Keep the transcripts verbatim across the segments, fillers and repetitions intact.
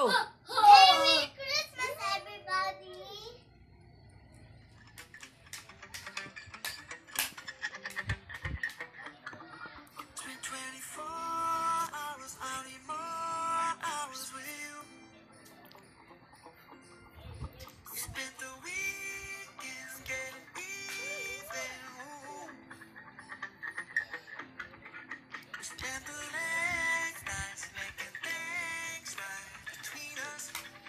go. Merry Christmas, everybody. It's been twenty-four hours, I need more hours with you. We spent the weekends getting even. Ooh. We spent the late nights making things right between us.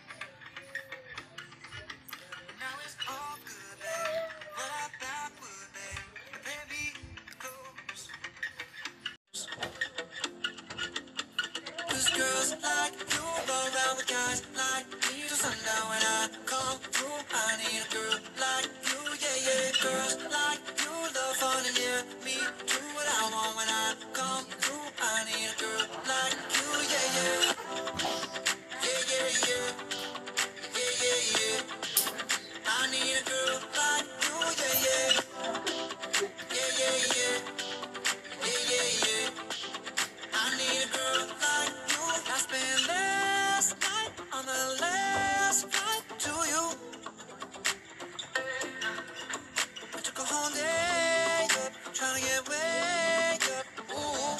Now it's all good, babe. What I thought would, babe. Baby, close. 'Cause girls like you go around with guys like me till sundown. When I come through, I need a girl like you, yeah, yeah. Girls like you love fun and yeah, me do what I want. When I come through, I need a girl like you, yeah, yeah. Yeah, yeah, yeah. Yeah, yeah, yeah. I need a girl like you, yeah, yeah. Yeah, yeah, yeah. Yeah, yeah, yeah. I need a girl like you. I spent last night on the last flight to you. I took a whole day up, trying to get way up. Ooh.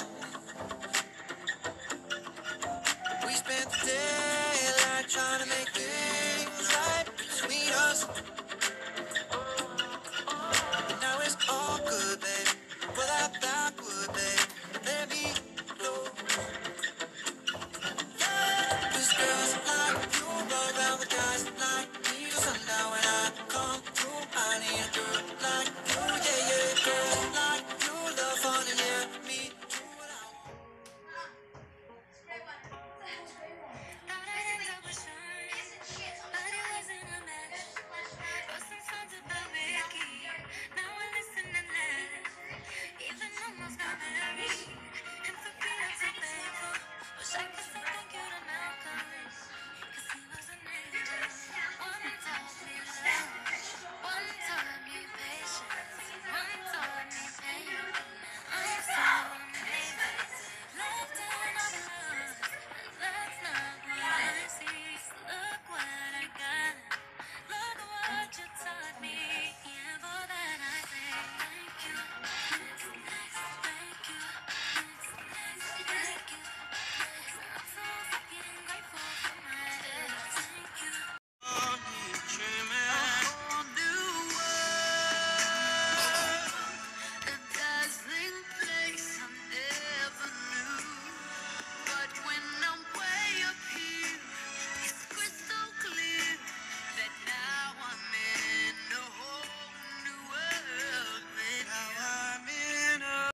We spent the daylight trying to make things right between us. But now it's all good, babe. Well, I thought would, babe. Let me know. 'Cause girls like you go around with guys like me till sundown. When I come through, I need a girl like you, yeah, yeah. Girls like